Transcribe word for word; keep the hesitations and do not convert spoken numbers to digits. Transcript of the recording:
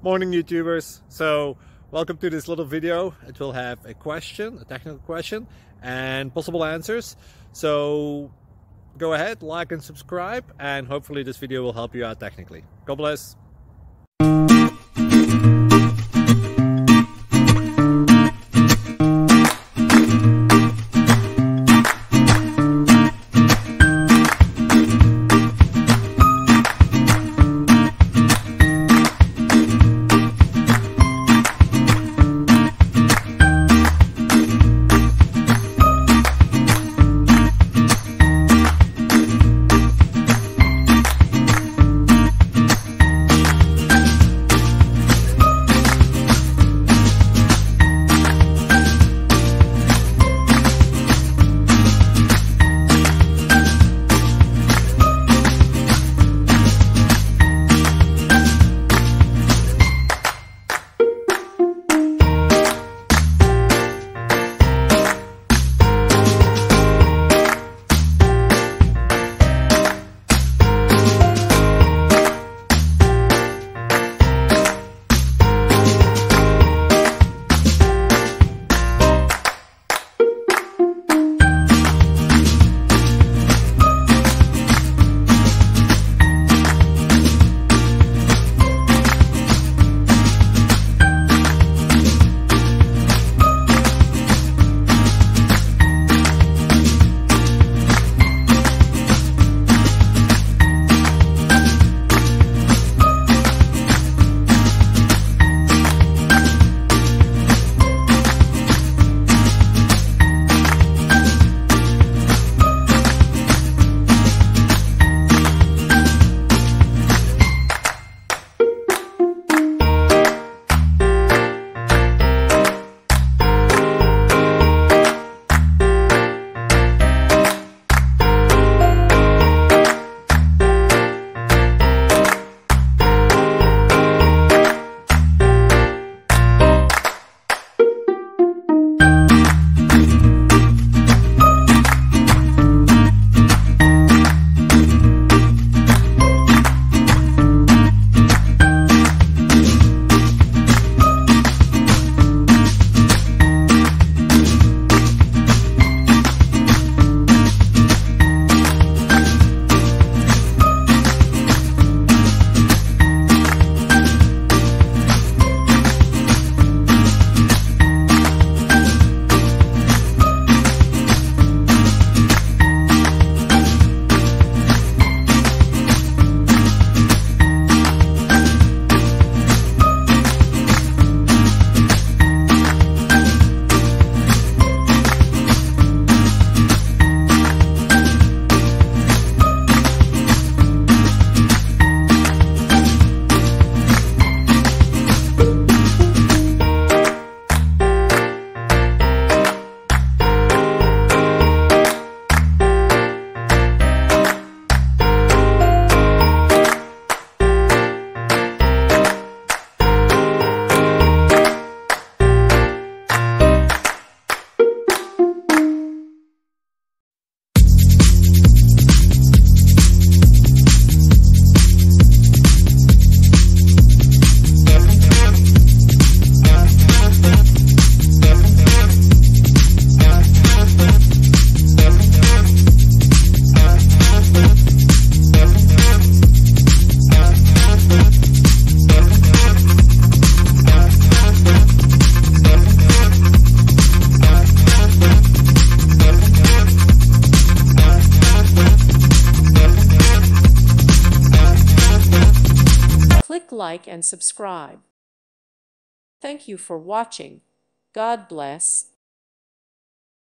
Morning YouTubers. So welcome to this little video. It will have a question, a technical question, and possible answers. So go ahead, like and subscribe, and hopefully this video will help you out technically. God bless. Click like and subscribe. Thank you for watching. God bless.